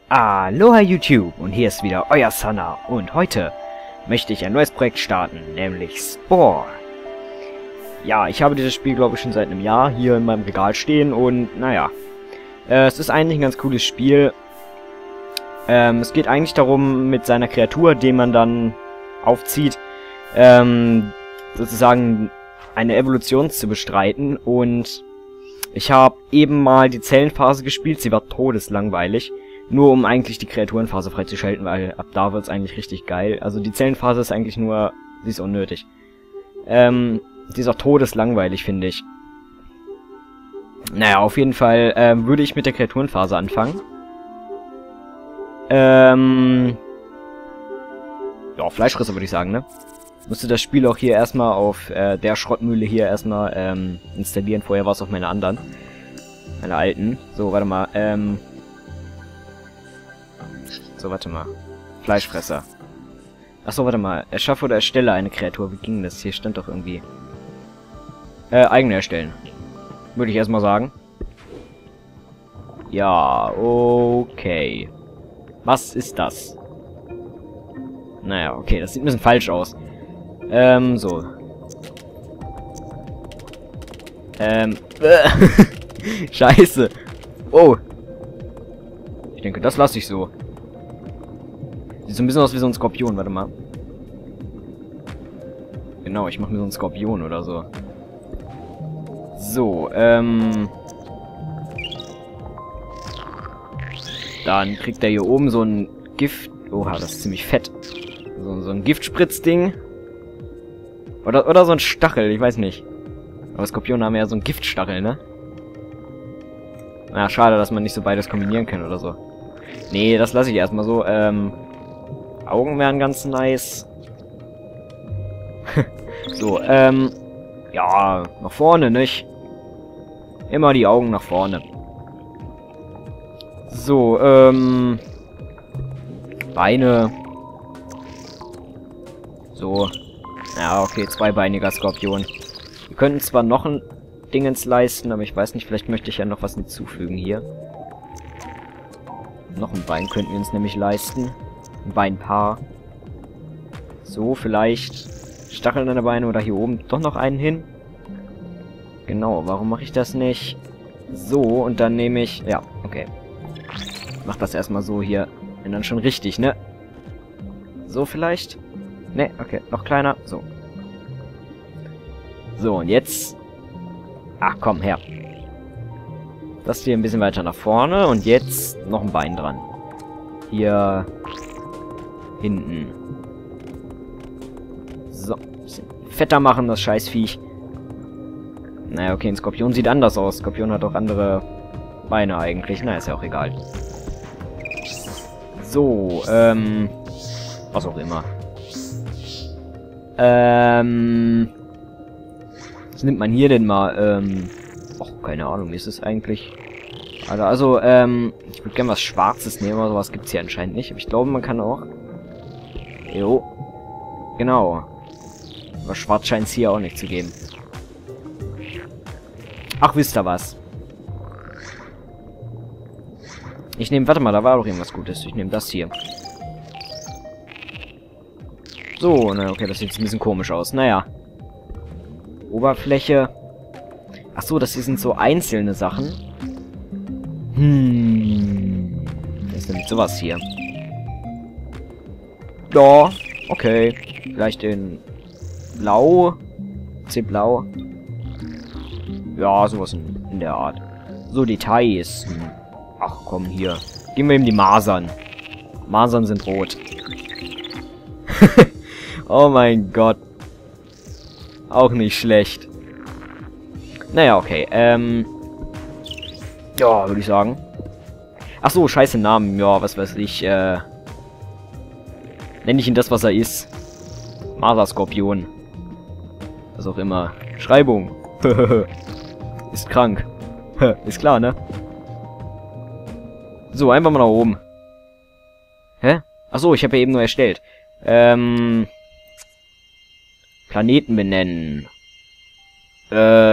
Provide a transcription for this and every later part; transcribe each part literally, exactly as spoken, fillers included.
Aloha YouTube und hier ist wieder euer Sana und heute möchte ich ein neues Projekt starten, nämlich Spore. Ja, ich habe dieses Spiel glaube ich schon seit einem Jahr hier in meinem Regal stehen und naja, äh, es ist eigentlich ein ganz cooles Spiel. Ähm, es geht eigentlich darum, mit seiner Kreatur, den man dann aufzieht, ähm, sozusagen eine Evolution zu bestreiten und ich habe eben mal die Zellenphase gespielt, sie war todeslangweilig. Nur um eigentlich die Kreaturenphase freizuschalten, weil ab da wird's eigentlich richtig geil. Also die Zellenphase ist eigentlich nur, sie ist unnötig. Ähm, die ist auch todeslangweilig, finde ich. Naja, auf jeden Fall ähm, würde ich mit der Kreaturenphase anfangen. Ähm, ja, Fleischfresser würde ich sagen, ne? Musste das Spiel auch hier erstmal auf äh, der Schrottmühle hier erstmal ähm, installieren. Vorher war es auf meine anderen. Meine alten. So, warte mal, ähm... So, warte mal. Fleischfresser. Achso, warte mal. Erschaffe oder erstelle eine Kreatur. Wie ging das? Hier stand doch irgendwie. Äh, eigene erstellen. Würde ich erstmal sagen. Ja, okay. Was ist das? Naja, okay, das sieht ein bisschen falsch aus. Ähm, so. Ähm, äh, Scheiße. Oh. Ich denke, das lasse ich so. Sieht so ein bisschen aus wie so ein Skorpion, warte mal. Genau, ich mache mir so einen Skorpion oder so. So, ähm... Dann kriegt er hier oben so ein Gift... Oha, das ist ziemlich fett. So, so ein Giftspritzding. Oder, oder so ein Stachel, ich weiß nicht. Aber Skorpione haben ja so einen Giftstachel, ne? Na, schade, dass man nicht so beides kombinieren kann oder so. Nee, das lasse ich erstmal so, ähm... Augen wären ganz nice. So, ähm... ja, nach vorne, nicht? Immer die Augen nach vorne. So, ähm... Beine. So. Ja, okay, zweibeiniger Skorpion. Wir könnten zwar noch ein Dingens leisten, aber ich weiß nicht, vielleicht möchte ich ja noch was hinzufügen hier. Noch ein Bein könnten wir uns nämlich leisten. Ein Beinpaar. So, vielleicht Stacheln an der Beine oder hier oben doch noch einen hin. Genau, warum mache ich das nicht? So, und dann nehme ich... Ja, okay. Ich mach das erstmal so hier. Und dann schon richtig, ne? So vielleicht? Ne, okay, noch kleiner. So. So, und jetzt... Ach, komm, her. Das hier ein bisschen weiter nach vorne und jetzt noch ein Bein dran. Hier... hinten. So. Bisschen fetter machen, das Scheißviech. Naja, okay, ein Skorpion sieht anders aus. Skorpion hat auch andere Beine eigentlich. Na, ist ja auch egal. So, ähm... was auch immer. Ähm... Was nimmt man hier denn mal? Ähm... Och, keine Ahnung, wie ist es eigentlich? Also, also, ähm... ich würde gerne was Schwarzes nehmen, aber sowas gibt's hier anscheinend nicht. Aber ich glaube, man kann auch... Jo. Genau. Aber schwarz scheint es hier auch nicht zu geben. Ach, wisst ihr was? Ich nehme... Warte mal, da war doch irgendwas Gutes. Ich nehme das hier. So, na okay, das sieht jetzt ein bisschen komisch aus. Naja. Oberfläche. Ach so, das hier sind so einzelne Sachen. Hm. Das ist nämlich sowas hier. Ja, okay. Vielleicht in Blau. C Blau. Ja, sowas in, in der Art. So, Details. Hm. Ach komm, hier. Geben wir ihm die Masern. Masern sind rot. Oh mein Gott. Auch nicht schlecht. Naja, okay. Ähm. Ja, würde ich sagen. Ach so, scheiße Namen. Ja, was weiß ich. Äh. Nenne ich ihn das, was er ist. Masa-Skorpion. Was auch immer. Schreibung. Ist krank. Ist klar, ne? So, einfach mal nach oben. Hä? Achso, ich habe ja eben nur erstellt. Ähm... Planeten benennen.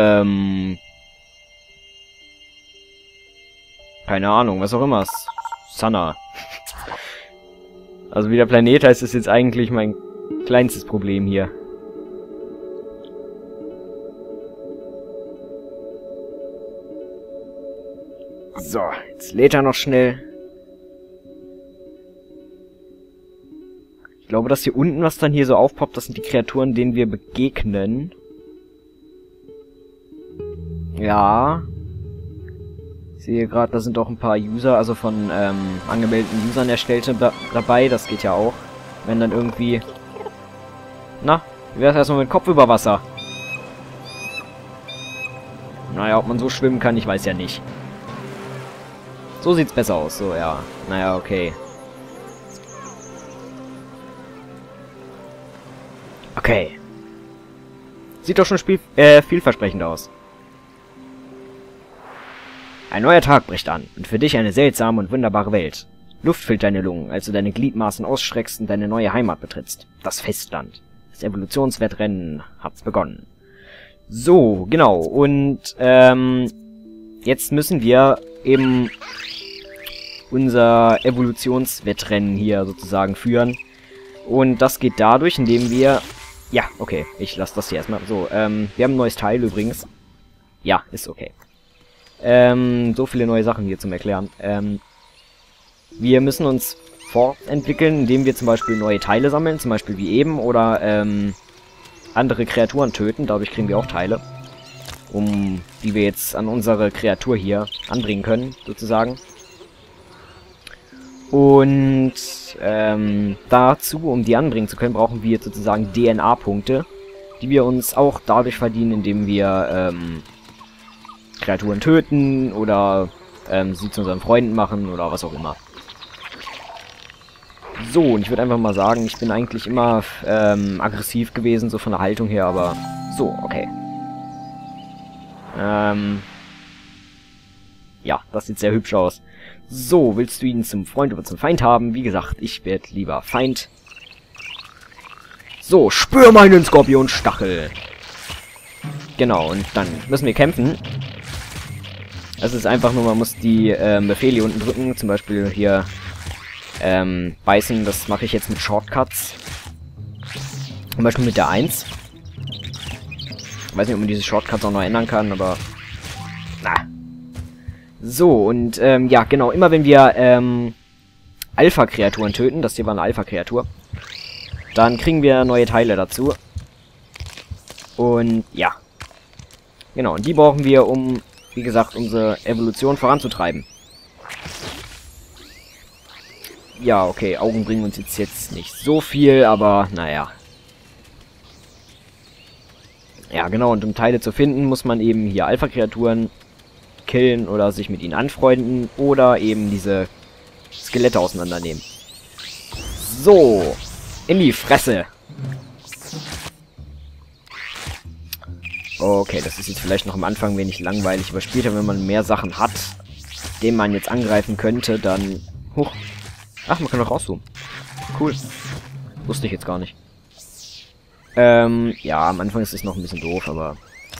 Ähm... Keine Ahnung, was auch immer. Sana. Also wie der Planet heißt, ist jetzt eigentlich mein kleinstes Problem hier. So, jetzt lädt er noch schnell. Ich glaube, dass hier unten, was dann hier so aufpoppt, das sind die Kreaturen, denen wir begegnen. Ja. Ich sehe gerade, da sind auch ein paar User, also von ähm, angemeldeten Usern erstellte da dabei. Das geht ja auch. Wenn dann irgendwie... Na, wie wär's erstmal mit Kopf über Wasser? Naja, ob man so schwimmen kann, ich weiß ja nicht. So sieht's besser aus, so, ja. Naja, okay. Okay. Sieht doch schon spiel äh, vielversprechend aus. Ein neuer Tag bricht an und für dich eine seltsame und wunderbare Welt. Luft füllt deine Lungen, als du deine Gliedmaßen ausstreckst und deine neue Heimat betrittst. Das Festland. Das Evolutionswettrennen hat's begonnen. So, genau. Und ähm, jetzt müssen wir eben unser Evolutionswettrennen hier sozusagen führen. Und das geht dadurch, indem wir... Ja, okay, ich lasse das hier erstmal. So, ähm, wir haben ein neues Teil übrigens. Ja, ist okay. Ähm, so viele neue Sachen hier zum Erklären. Ähm, wir müssen uns fortentwickeln, indem wir zum Beispiel neue Teile sammeln, zum Beispiel wie eben, oder ähm, andere Kreaturen töten. Dadurch kriegen wir auch Teile, um die wir jetzt an unsere Kreatur hier anbringen können, sozusagen. Und ähm, dazu, um die anbringen zu können, brauchen wir sozusagen D N A-Punkte, die wir uns auch dadurch verdienen, indem wir ähm, Kreaturen töten oder ähm, sie zu unseren Freunden machen oder was auch immer. So, und ich würde einfach mal sagen, ich bin eigentlich immer ähm, aggressiv gewesen, so von der Haltung her, aber so, okay. Ähm, ja, das sieht sehr hübsch aus. So, willst du ihn zum Freund oder zum Feind haben? Wie gesagt, ich werde lieber Feind. So, spür meinen Skorpionstachel. Genau, und dann müssen wir kämpfen. Das ist einfach nur, man muss die ähm, Befehle hier unten drücken. Zum Beispiel hier ähm, beißen. Das mache ich jetzt mit Shortcuts. Zum Beispiel mit der eins. Ich weiß nicht, ob man diese Shortcuts auch noch ändern kann, aber... Na. So, und ähm, ja, genau, immer wenn wir ähm, Alpha-Kreaturen töten, das hier war eine Alpha-Kreatur, dann kriegen wir neue Teile dazu. Und ja. Genau, und die brauchen wir, um, wie gesagt, unsere Evolution voranzutreiben. Ja, okay, Augen bringen uns jetzt, jetzt nicht so viel, aber naja. Ja, genau, und um Teile zu finden, muss man eben hier Alpha-Kreaturen killen oder sich mit ihnen anfreunden oder eben diese Skelette auseinandernehmen. So, in die Fresse. Okay, das ist jetzt vielleicht noch am Anfang wenig langweilig, aber später, wenn man mehr Sachen hat, denen man jetzt angreifen könnte, dann... Huch. Ach, man kann doch rauszoomen. Cool. Wusste ich jetzt gar nicht. Ähm, ja, am Anfang ist es noch ein bisschen doof, aber...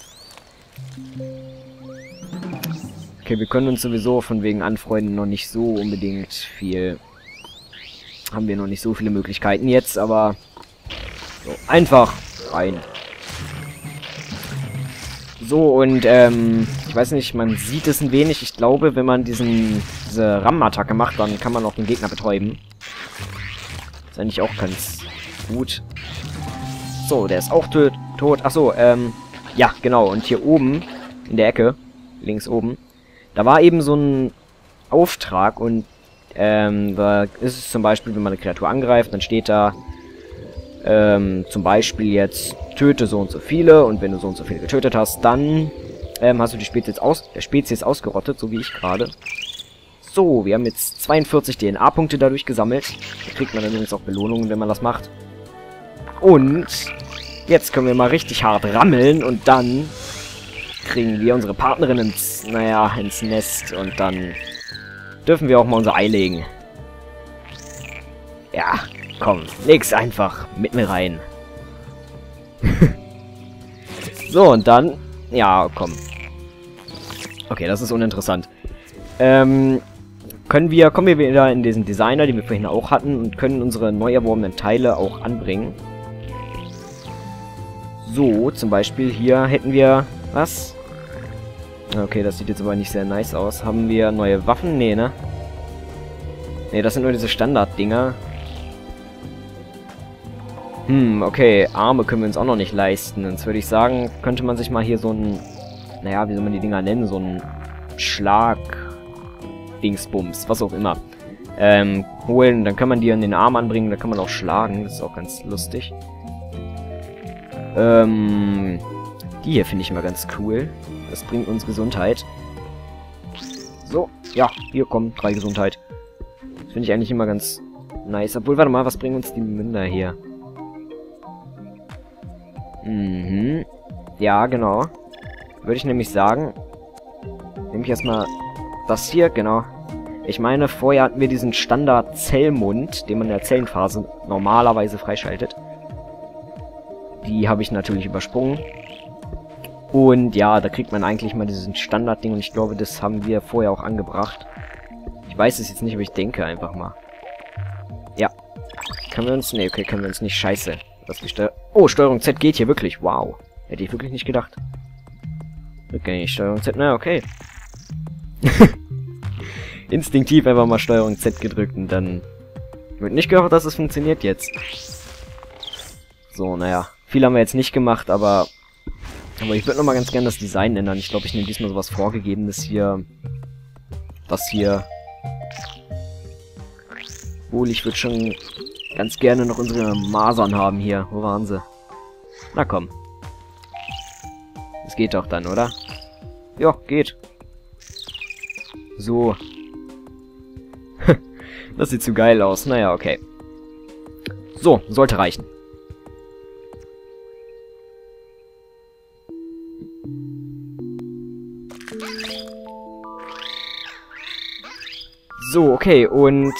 Okay, wir können uns sowieso von wegen Anfreunden noch nicht so unbedingt viel... Haben wir noch nicht so viele Möglichkeiten jetzt, aber... So, einfach rein. So, und ähm, ich weiß nicht, man sieht es ein wenig. Ich glaube, wenn man diesen diese Rammattacke macht, dann kann man auch den Gegner betäuben. Ist eigentlich auch ganz gut. So, der ist auch tot. tot. Achso, ähm, ja, genau. Und hier oben, in der Ecke, links oben, da war eben so ein Auftrag und ähm, da ist es zum Beispiel, wenn man eine Kreatur angreift, dann steht da ähm, zum Beispiel jetzt töte so und so viele und wenn du so und so viele getötet hast, dann ähm, hast du die Spezies, aus, äh, Spezies ausgerottet, so wie ich gerade. So, wir haben jetzt zweiundvierzig D N A-Punkte dadurch gesammelt. Da kriegt man dann übrigens auch Belohnungen, wenn man das macht. Und jetzt können wir mal richtig hart rammeln und dann kriegen wir unsere Partnerin ins, naja, ins Nest und dann dürfen wir auch mal unser Ei legen. Ja, komm, leg's einfach mit mir rein. So, und dann... Ja, komm. Okay, das ist uninteressant. Ähm, können wir, kommen wir wieder in diesen Designer, den wir vorhin auch hatten, und können unsere neu erworbenen Teile auch anbringen. So, zum Beispiel hier hätten wir, was? Okay, das sieht jetzt aber nicht sehr nice aus. Haben wir neue Waffen? Nee, ne? Nee, das sind nur diese Standard-Dinger. Hm, okay, Arme können wir uns auch noch nicht leisten. Sonst würde ich sagen, könnte man sich mal hier so ein, naja, wie soll man die Dinger nennen? So ein Schlag... Dingsbums, was auch immer. Ähm, holen, dann kann man die an den Arm anbringen, da kann man auch schlagen, das ist auch ganz lustig. Ähm, die hier finde ich immer ganz cool. Das bringt uns Gesundheit. So, ja, hier kommen drei Gesundheit. Das finde ich eigentlich immer ganz nice. Obwohl, warte mal, was bringen uns die Münder hier? Mhm. Ja, genau. Würde ich nämlich sagen, nehme ich erstmal das hier, genau. Ich meine, vorher hatten wir diesen Standard-Zellmund, den man in der Zellenphase normalerweise freischaltet. Die habe ich natürlich übersprungen. Und ja, da kriegt man eigentlich mal diesen Standard-Ding und ich glaube, das haben wir vorher auch angebracht. Ich weiß es jetzt nicht, aber ich denke einfach mal. Ja. Können wir uns... Ne, okay, können wir uns nicht. Scheiße. Was die Steuer... Oh, Steuerung Z geht hier wirklich. Wow. Hätte ich wirklich nicht gedacht. Okay, Steuerung Z... Na, okay. Instinktiv einfach mal Steuerung Z gedrückt und dann... Wird nicht gehofft, dass es funktioniert jetzt. So, naja. Viel haben wir jetzt nicht gemacht, aber... Aber ich würde nochmal ganz gerne das Design ändern. Ich glaube, ich nehme diesmal sowas Vorgegebenes hier. Das hier. Obwohl, ich würde schon ganz gerne noch unsere Masern haben hier. Wo waren sie? Na komm. Das geht doch dann, oder? Ja, geht. So. Das sieht zu geil aus. Naja, okay. So, sollte reichen. So, okay, und...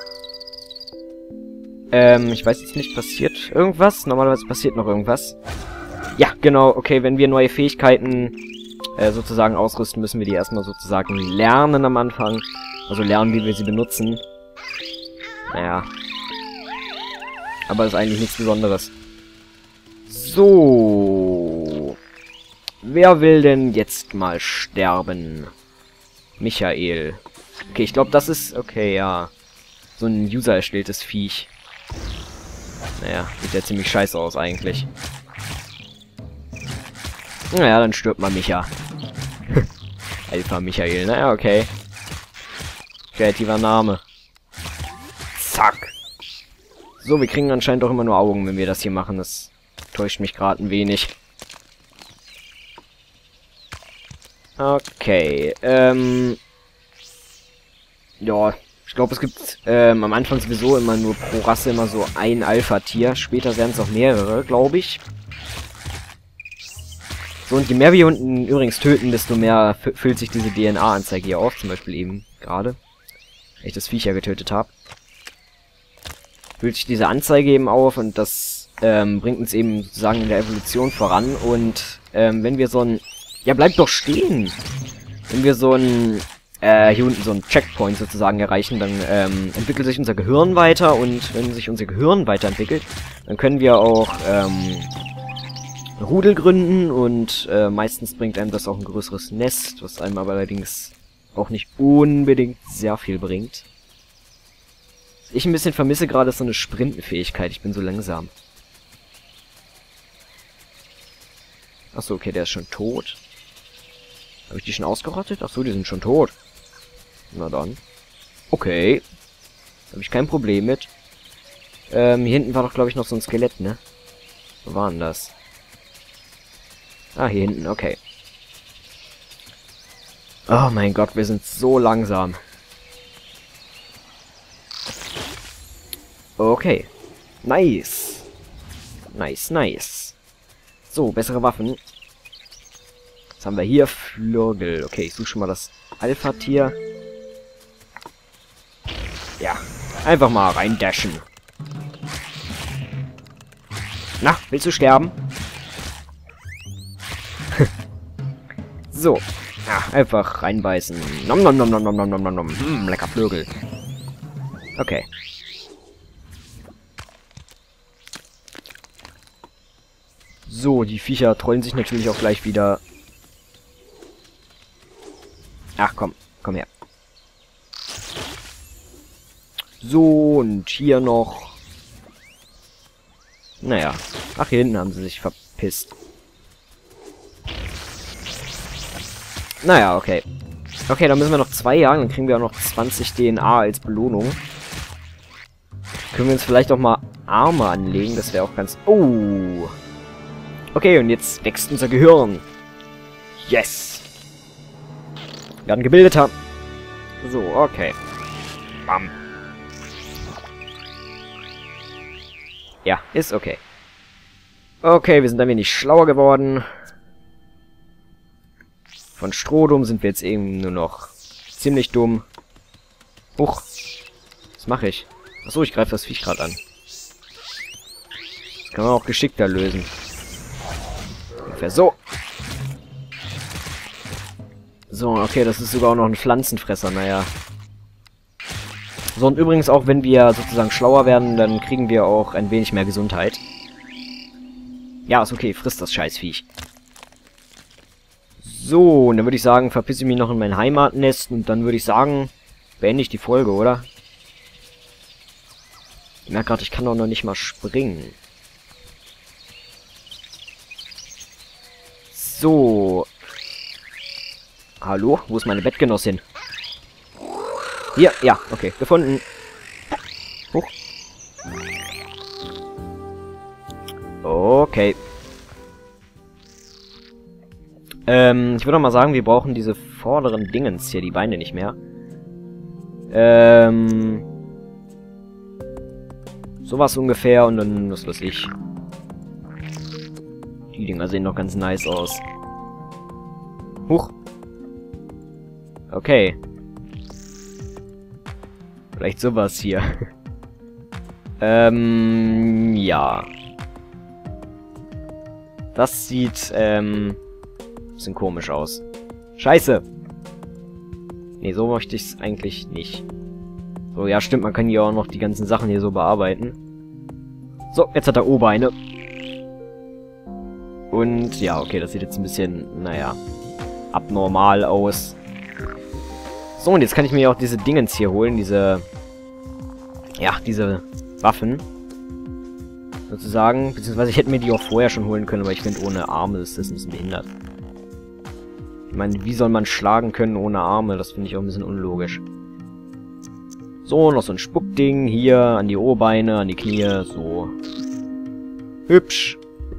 Ähm, ich weiß jetzt nicht, passiert irgendwas? Normalerweise passiert noch irgendwas. Ja, genau, okay, wenn wir neue Fähigkeiten äh, sozusagen ausrüsten, müssen wir die erstmal sozusagen lernen am Anfang. Also lernen, wie wir sie benutzen. Naja. Aber ist eigentlich nichts Besonderes. So. Wer will denn jetzt mal sterben? Michael. Okay, ich glaube, das ist... Okay, ja. So ein User erstelltes Viech. Naja, sieht ja ziemlich scheiße aus eigentlich. Naja, dann stirbt mal Micha. Alpha Michael, naja, okay. Kreativer Name. Zack. So, wir kriegen anscheinend auch immer nur Augen, wenn wir das hier machen. Das täuscht mich gerade ein wenig. Okay, ähm... ja, ich glaube, es gibt ähm, am Anfang sowieso immer nur pro Rasse immer so ein Alpha-Tier. Später werden es auch mehrere, glaube ich. So, und je mehr wir unten übrigens töten, desto mehr füllt sich diese D N A-Anzeige hier auf. Zum Beispiel eben gerade, wenn ich das Viech ja getötet habe. Füllt sich diese Anzeige eben auf und das ähm, bringt uns eben sozusagen in der Evolution voran. Und ähm, wenn wir so ein... Ja, bleib doch stehen! Wenn wir so ein... Äh, hier unten so einen Checkpoint sozusagen erreichen, dann ähm, entwickelt sich unser Gehirn weiter und wenn sich unser Gehirn weiterentwickelt, dann können wir auch ähm, Rudel gründen und äh, meistens bringt einem das auch ein größeres Nest, was einem aber allerdings auch nicht unbedingt sehr viel bringt. Was ich ein bisschen vermisse gerade ist so eine Sprintenfähigkeit, ich bin so langsam. Achso, okay, der ist schon tot. Habe ich die schon ausgerottet? Achso, die sind schon tot. Na dann. Okay. Habe ich kein Problem mit. Ähm, hier hinten war doch, glaube ich, noch so ein Skelett, ne? Wo war denn das? Ah, hier hinten, okay. Oh mein Gott, wir sind so langsam. Okay. Nice. Nice, nice. So, bessere Waffen. Was haben wir hier? Flügel. Okay, ich suche schon mal das Alpha-Tier. Ja, einfach mal reindashen. Na, willst du sterben? So, Ja, einfach reinbeißen. Nom nom nom nom nom nom nom nom nom. Hm, lecker Flögel. Okay. So, die Viecher trollen sich natürlich auch gleich wieder. Ach komm, komm her. So, und hier noch. Naja. Ach, hier hinten haben sie sich verpisst. Naja, okay. Okay, dann müssen wir noch zwei jagen, dann kriegen wir auch noch zwanzig D N A als Belohnung. Können wir uns vielleicht auch mal Arme anlegen, das wäre auch ganz... Oh! Okay, und jetzt wächst unser Gehirn. Yes! Wir werden gebildeter. So, okay. Bam. Ja, ist okay. Okay, wir sind ein wenig schlauer geworden. Von Strohdum sind wir jetzt eben nur noch ziemlich dumm. Huch. Was mache ich? Achso, ich greife das Viech gerade an. Das kann man auch geschickter lösen. Ungefähr so. So, okay, das ist sogar auch noch ein Pflanzenfresser, naja. So, und übrigens auch, wenn wir sozusagen schlauer werden, dann kriegen wir auch ein wenig mehr Gesundheit. Ja, ist okay, frisst das Scheißviech. So, und dann würde ich sagen, verpisse ich mich noch in mein Heimatnest und dann würde ich sagen, beende ich die Folge, oder? Ich merke gerade, ich kann doch noch nicht mal springen. So. Hallo? Wo ist meine Bettgenossin? Hier, ja, okay, gefunden. Huch. Okay. Ähm, ich würde mal sagen, wir brauchen diese vorderen Dingens hier, die Beine nicht mehr. Ähm... Sowas ungefähr und dann, was weiß ich. Die Dinger sehen doch ganz nice aus. Huch. Okay. Vielleicht sowas hier. ähm, ja. Das sieht, ähm, bisschen komisch aus. Scheiße! Nee, so möchte ich es eigentlich nicht. So, ja, stimmt, man kann hier auch noch die ganzen Sachen hier so bearbeiten. So, jetzt hat er O-Beine. Und, ja, okay, das sieht jetzt ein bisschen, naja, abnormal aus. So, und jetzt kann ich mir auch diese Dingens hier holen, diese, ja, diese Waffen. Sozusagen, beziehungsweise ich hätte mir die auch vorher schon holen können, aber ich finde, ohne Arme ist das ein bisschen behindert. Ich meine, wie soll man schlagen können ohne Arme? Das finde ich auch ein bisschen unlogisch. So, noch so ein Spuckding hier an die O-Beine, an die Knie, so. Hübsch.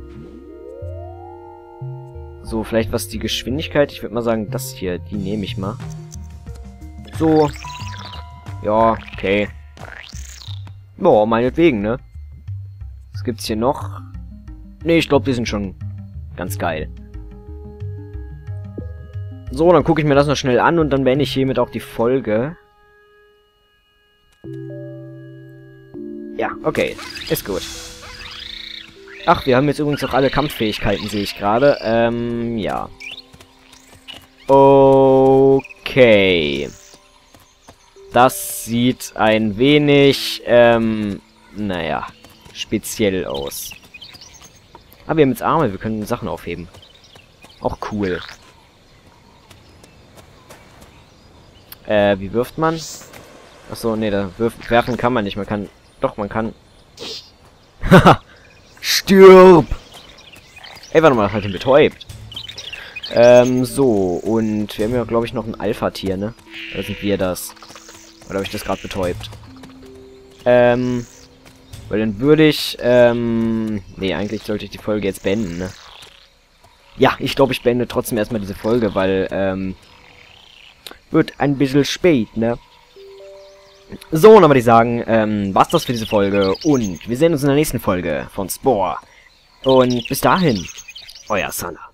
So, vielleicht was die Geschwindigkeit, ich würde mal sagen, das hier, die nehme ich mal. So. Ja, okay. Boah, meinetwegen, ne? Was gibt's hier noch? Ne, ich glaube, die sind schon ganz geil. So, dann gucke ich mir das noch schnell an und dann beende ich hiermit auch die Folge. Ja, okay. Ist gut. Ach, wir haben jetzt übrigens auch alle Kampffähigkeiten, sehe ich gerade. Ähm, ja. Okay. Das sieht ein wenig, ähm, naja, speziell aus. Aber wir haben jetzt Arme, wir können Sachen aufheben. Auch cool. Äh, wie wirft man? Achso, nee, da wirf werfen kann man nicht. Man kann... Doch, man kann... Haha! Stirb! Ey, warte mal, das hat ihn betäubt. Ähm, so. Und wir haben ja, glaube ich, noch ein Alpha-Tier, ne? Oder sind wir das? Oder habe ich das gerade betäubt? Ähm... Weil dann würde ich, ähm... Nee, eigentlich sollte ich die Folge jetzt beenden, ne? Ja, ich glaube, ich beende trotzdem erstmal diese Folge, weil, ähm... wird ein bisschen spät, ne? So, dann würde ich sagen, ähm, war's das für diese Folge und wir sehen uns in der nächsten Folge von Spore. Und bis dahin, euer Sana.